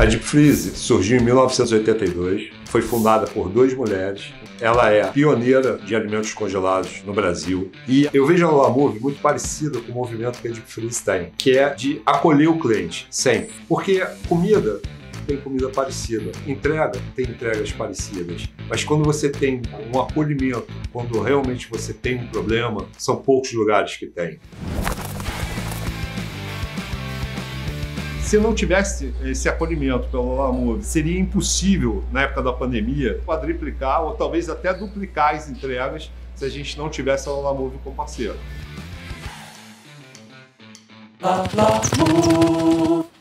A Deep Freeze surgiu em 1982, foi fundada por 2 mulheres. Ela é pioneira de alimentos congelados no Brasil. E eu vejo a Lalamove muito parecida com o movimento que a Deep Freeze tem, que é de acolher o cliente, sempre. Porque comida tem comida parecida, entrega tem entregas parecidas. Mas quando você tem um acolhimento, quando realmente você tem um problema, são poucos lugares que tem. Se não tivesse esse acolhimento pela Lalamove, seria impossível, na época da pandemia, quadriplicar ou talvez até duplicar as entregas se a gente não tivesse a Lalamove como parceiro.